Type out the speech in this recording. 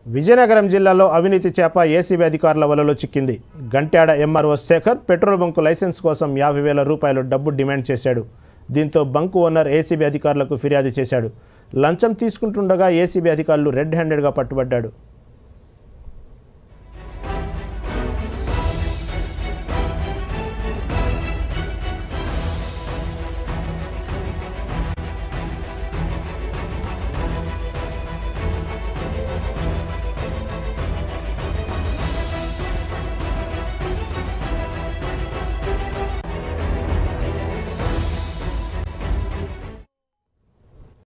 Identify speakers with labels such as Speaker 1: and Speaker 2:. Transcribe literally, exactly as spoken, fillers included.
Speaker 1: విజయనగరం జిల్లాలో అవినీతి చేప ఏసీబీ అధికారుల వలలో చిక్కింది. Gantyada MRO Shekhar petrol bunk licence కోసం యాభై వేల రూపాయలు డబ్బు డిమాండ్ చేశాడు. దీంతో బంకు ఓనర్ ఏసీబీ అధికారులకు ఫిర్యాదు చేశాడు. లంచం తీసుకుంటుండగా ఏసీబీ అధికారులు రెడ్ హ్యాండెడ్గా పట్టుబడ్డాడు.